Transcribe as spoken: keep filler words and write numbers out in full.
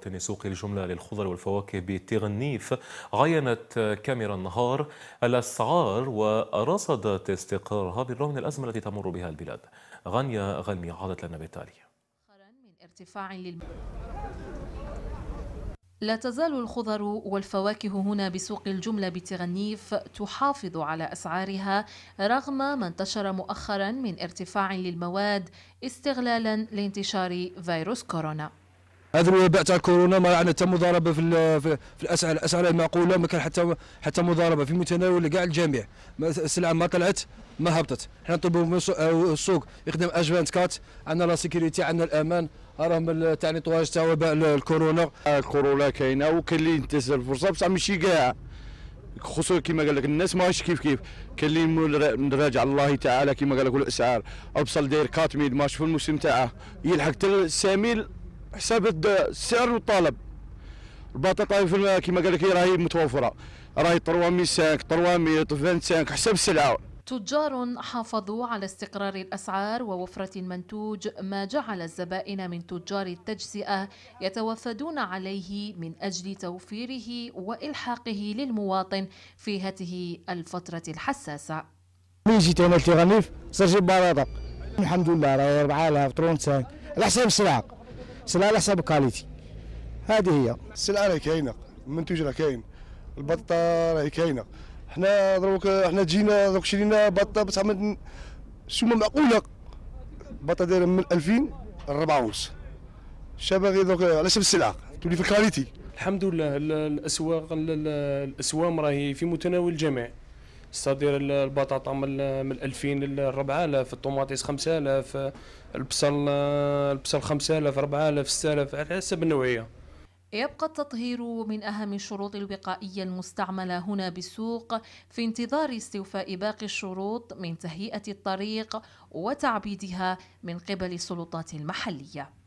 موطن سوق الجملة للخضر والفواكه بتغنيف عاينت كاميرا النهار الأسعار ورصدت استقرارها بالرغم من الأزمة التي تمر بها البلاد. غانيا غلمي عادت لنا بالتالي. من ارتفاع للم... لا تزال الخضر والفواكه هنا بسوق الجملة بتغنيف تحافظ على أسعارها رغم ما انتشر مؤخرا من ارتفاع للمواد استغلالا لانتشار فيروس كورونا. هذا الوباء تاع كورونا ما عندنا حتى مضاربه في في الاسعار، الاسعار المعقوله، ما كان حتى حتى مضاربه في متناول كاع الجميع. السلعه ما طلعت ما هبطت. حنا نطلبوا من السوق يخدم اش أربعة وعشرين، عندنا لا سيكوريتي، عندنا الامان، راهم تاع نيطواج تاع وباء الكورونا. الكورونا كاينه وكاين اللي ينتهز الفرصه بصح ماشي كاع، خصوصا كما قال لك الناس ماهيش كيف كيف. كاين اللي راجع الله تعالى كما قال لك الاسعار اوصل داير أربعمية ما شوف الموسم تاعه يلحق حتى ساميل حساب السعر والطلب. البطاطا كما قال لك راهي متوفره، راهي ثلاثمية وخمسة ثلاثمية خمسة وعشرين حسب السلعه. تجار حافظوا على استقرار الأسعار ووفرة المنتوج، ما جعل الزبائن من تجار التجزئة يتوافدون عليه من أجل توفيره وإلحاقه للمواطن في هذه الفترة الحساسة. من جيت هنا لتغنيف صار جيب بلاطة الحمد لله راهي أربعة آلاف خمسة على حساب السلعة، السلعة على حساب الكاليتي. هذه هي السلعة راهي كاينة، المنتوج راه كاين، البطة راهي كاينة. حنا دروك حنا جينا دوك شرينا بطه بصح سومه معقوله، بطه دايره من ألفين لأربعة ونص. الشباب دوك على حسب السلعه تولي في الكاليتي. الحمد لله الاسواق الاسوام راهي في متناول الجميع. صادر البطاطا من ألفين ل أربعة آلاف، الطوماطيس خمسة آلاف، البصل البصل خمسة آلاف أربعة آلاف ستة آلاف على حسب النوعيه. يبقى التطهير من أهم الشروط الوقائية المستعملة هنا بالسوق في انتظار استوفاء باقي الشروط من تهيئة الطريق وتعبيدها من قبل السلطات المحلية.